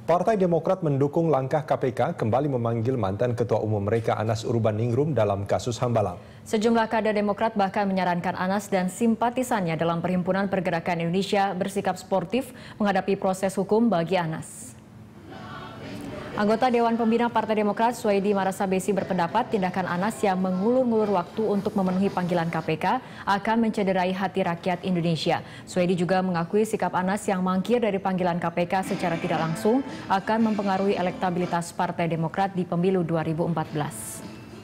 Partai Demokrat mendukung langkah KPK kembali memanggil mantan Ketua Umum mereka Anas Urbaningrum dalam kasus Hambalang. Sejumlah kader Demokrat bahkan menyarankan Anas dan simpatisannya dalam Perhimpunan Pergerakan Indonesia bersikap sportif menghadapi proses hukum bagi Anas. Anggota Dewan Pembina Partai Demokrat Suwaidi Marasabesi berpendapat tindakan Anas yang mengulur-ngulur waktu untuk memenuhi panggilan KPK akan mencederai hati rakyat Indonesia. Suwaidi juga mengakui sikap Anas yang mangkir dari panggilan KPK secara tidak langsung akan mempengaruhi elektabilitas Partai Demokrat di pemilu 2014.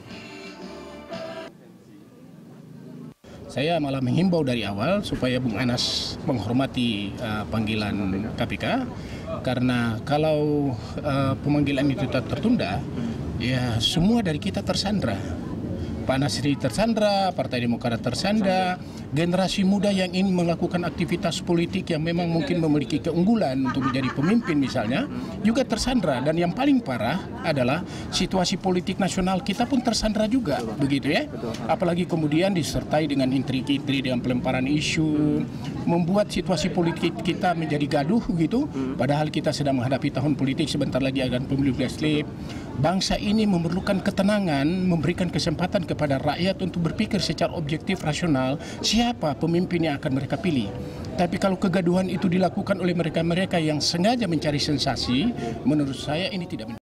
Saya malah menghimbau dari awal supaya Bung Anas menghormati panggilan KPK, karena kalau pemanggilan itu tertunda, ya semua dari kita tersandra. Pak Nasri tersandra, Partai Demokrat tersandra, generasi muda yang ingin melakukan aktivitas politik yang memang mungkin memiliki keunggulan untuk menjadi pemimpin misalnya, juga tersandra. Dan yang paling parah adalah situasi politik nasional kita pun tersandra juga, begitu ya. Apalagi kemudian disertai dengan intrik-intrik, dengan pelemparan isu, membuat situasi politik kita menjadi gaduh gitu. Padahal kita sedang menghadapi tahun politik, sebentar lagi akan pemilu legislatif. Bangsa ini memerlukan ketenangan, memberikan kesempatan kepada rakyat untuk berpikir secara objektif, rasional, siapa pemimpin yang akan mereka pilih. Tapi kalau kegaduhan itu dilakukan oleh mereka-mereka yang sengaja mencari sensasi, menurut saya ini tidak